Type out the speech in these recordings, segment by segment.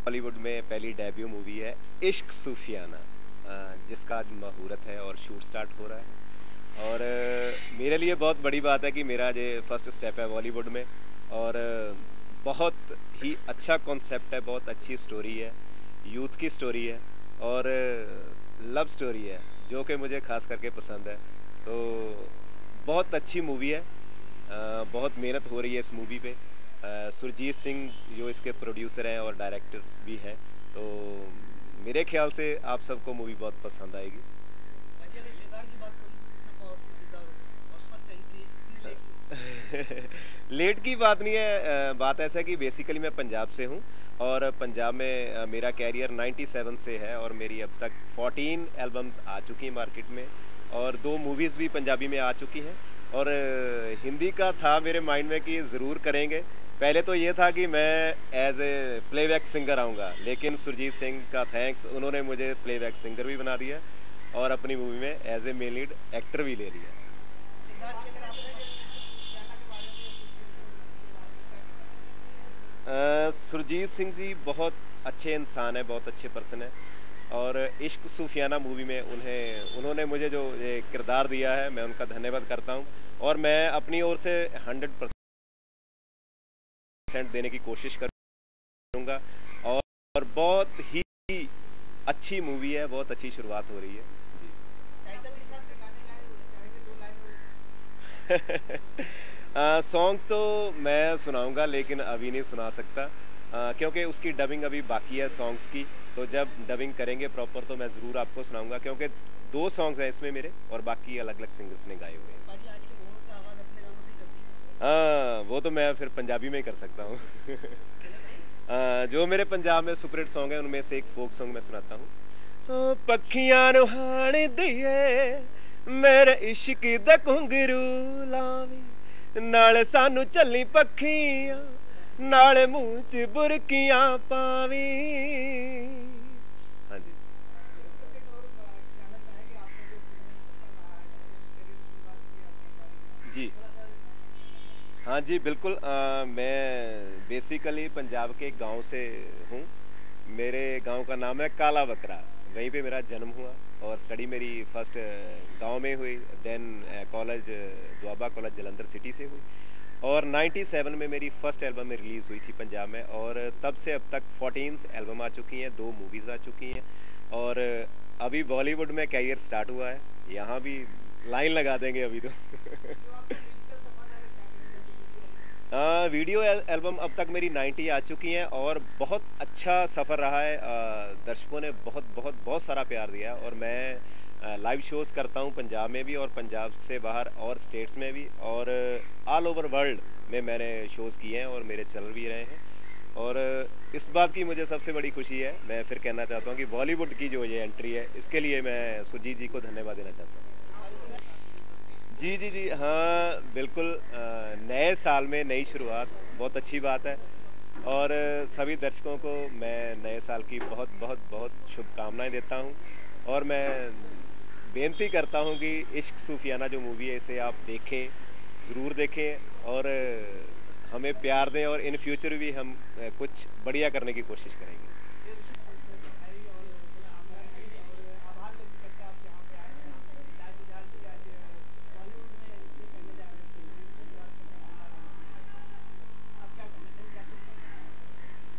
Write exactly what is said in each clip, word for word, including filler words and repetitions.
बॉलीवुड में पहली debut movie है इश्क सूफियाना, जिसका आज मुहूर्त है और शूट स्टार्ट हो रहा है। और अ, मेरे लिए बहुत बड़ी बात है कि मेरा ये फर्स्ट स्टेप है बॉलीवुड में। और अ, बहुत ही अच्छा कॉन्सेप्ट है, बहुत अच्छी स्टोरी है, यूथ की स्टोरी है और लव स्टोरी है, जो कि मुझे खास करके पसंद है। तो बहुत अच्छी मूवी है। अ, बहुत मेहनत हो रही है इस मूवी पे। अ, सुरजीत सिंह जो इसके प्रोड्यूसर हैं और डायरेक्टर भी हैं, तो मेरे ख्याल से आप सबको मूवी बहुत पसंद आएगी। बाकी अगर किरदार की बात करूँ तो कितना पावरफुल किरदार होगा और फर्स्ट एंट्री इतने लेट क्यों? लेट की बात नहीं है। अ, बात ऐसा है कि बेसिकली मैं पंजाब से हूँ और पंजाब में अ, मेरा कैरियर नाइंटी सेवन से है और मेरी अब तक फोर्टीन एल्बम्स आ चुकी हैं मार्केट में और दो मूवीज़ भी पंजाबी में आ चुकी हैं। और अ, हिंदी का था मेरे माइंड में कि ज़रूर करेंगे। पहले तो ये था कि मैं एज़ ए प्लेबैक सिंगर आऊँगा, लेकिन सुरजीत सिंह का थैंक्स, उन्होंने मुझे प्लेबैक सिंगर भी बना दिया और अपनी मूवी में as a main lead actor भी ले लिया। किरदार की अगर आप बात करें तो सूफियाना के बारे में या सुरजीत सिंह के बारे में क्या कहना चाहेंगे? अ, सुरजीत सिंह जी बहुत अच्छे इंसान हैं, बहुत अच्छे पर्सन हैं और इश्क सूफियाना मूवी में उन्हें उन्होंने मुझे जो ये किरदार दिया है, मैं उनका धन्यवाद करता हूँ और मैं अपनी ओर से हंड्रेड परसेंट देने की कोशिश करूँगा। और, और बहुत ही अच्छी मूवी है, बहुत अच्छी शुरुआत हो रही है। जी। टाइटल के साथ के गाने गाने चाहेंगे दो लाइन में? सॉन्ग्स तो मैं सुनाऊंगा लेकिन अभी नहीं सुना सकता, अ, क्योंकि उसकी डबिंग अभी बाकी है सॉन्ग्स की। तो जब डबिंग करेंगे प्रॉपर तो मैं ज़रूर आपको सुनाऊंगा, क्योंकि दो सॉन्ग्स हैं इसमें मेरे और बाकी अलग अलग सिंगर्स ने गाए हुए हैं। बाकी आज के मुहूर्त का आगाज अपने गानों से ही कर दीजिए। हाँ, वो तो मैं फिर पंजाबी में ही कर सकता हूँ। चले बताइए। अ, जो मेरे पंजाब में सुपरहिट सॉन्ग है उनमें से एक फोक सॉन्ग मैं सुनाता हूँ। ओ पखियां नु हाण दिए मेरे इश्क दा घुंघरू लावी, नाले सानू चली पखियां नाले मुंह च बुरकियां पावी। हाँ जी। बिल्कुल एक और अ, जानना चाहेंगे आपका जो फिल्मी सफर रहा है, जब से अपनी करियर की शुरुआत की है अपनी बारी में, जी। थोड़ा-सा हाँ जी, बिल्कुल। अ, मैं बेसिकली पंजाब के गांव से हूँ। मेरे गांव का नाम है काला बकरा, वहीं पे मेरा जन्म हुआ और स्टडी मेरी फर्स्ट गांव में हुई, then college Doaba college Jalandhar city से हुई और नाइंटी सेवन में मेरी फर्स्ट एल्बम में रिलीज़ हुई थी पंजाब में और तब से अब तक फोर्टीन एल्बम आ चुकी हैं, दो मूवीज़ आ चुकी हैं और अभी बॉलीवुड में कैरियर स्टार्ट हुआ है। यहाँ भी लाइन लगा देंगे अभी तो। जो आपका म्यूजिकल सफर रहा है क्या कहेंगे, जैसे वीडियो एल्बम की बात अ, करें? वीडियो एल एल्बम अब तक मेरी नाइंटी आ चुकी हैं और बहुत अच्छा सफ़र रहा है। अ, दर्शकों ने बहुत बहुत बहुत सारा प्यार दिया है और मैं अ, लाइव शोज़ करता हूँ पंजाब में भी और पंजाब से बाहर और स्टेट्स में भी और ऑल ओवर वर्ल्ड में मैंने शोज़ किए हैं और मेरे चल भी रहे हैं। और इस बात की मुझे सबसे बड़ी खुशी है, मैं फिर कहना चाहता हूँ कि बॉलीवुड की जो ये एंट्री है, इसके लिए मैं सुरजीत जी को धन्यवाद देना चाहता हूँ। साल हो गया जी, जी, जी। हाँ, बिल्कुल। अ, नए साल में नई शुरुआत बहुत अच्छी बात है और अ, सभी दर्शकों को मैं नए साल की बहुत बहुत बहुत शुभकामनाएँ देता हूँ और मैं बेनती करता हूँ कि इश्क सूफियाना जो मूवी है इसे आप देखें, ज़रूर देखें और अ, हमें प्यार दें और इन फ्यूचर भी हम अ, कुछ बढ़िया करने की कोशिश करेंगे। आपने बधाई और शुभकामनाएँ दी और आभार व्यक्त करते हैं आप यहाँ पे आए हैं, मिजाज मिजाज से आज बॉलीवुड में एंट्री करने जा रहे हैं, फिल्मों में पहली बार फिल्म में किरदार अदा करने जा रहे हैं। आप क्या कहना चाहेंगे, क्या शुभकामनाएँ हैं आपको?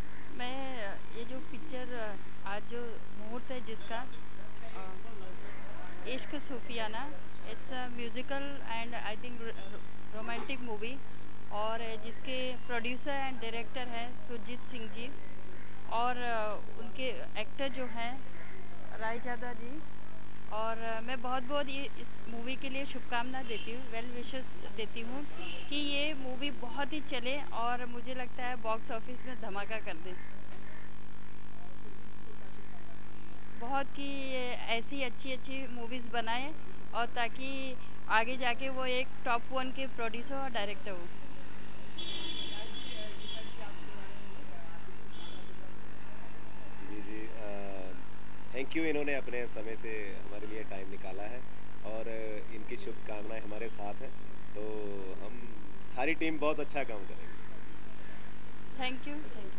मैं ये जो पिक्चर आज जो मुहूर्त है जिसका uh, Ishq Sufiyana, it's a musical and I think romantic movie और जिसके प्रोड्यूसर एंड डायरेक्टर हैं सुरजीत सिंह जी और अ, उनके एक्टर जो हैं रायजादा जी। और अ, मैं बहुत बहुत ये इस मूवी के लिए शुभकामना देती हूँ, वेल विशेस देती हूँ कि ये मूवी बहुत ही चले और मुझे लगता है बॉक्स ऑफिस में धमाका कर दे। और सुरजीत जी को क्या शुभकामनाएँ देंगे? बहुत कि ये ऐसी अच्छी अच्छी मूवीज़ बनाएं और ताकि आगे जाके वो एक टॉप वन के प्रोड्यूसर और डायरेक्टर हो। विनायक जी अ, गीता जी आपके बारे में अ, हार्दिक शुभकामनाएँ देते हैं, कुछ कहना चाहेंगे? जी, जी। थैंक यू, इन्होंने अपने समय से हमारे लिए टाइम निकाला है और अ, इनकी शुभकामनाएं हमारे साथ हैं। तो हम सारी टीम बहुत अच्छा काम करेंगे। Thank you, thank you.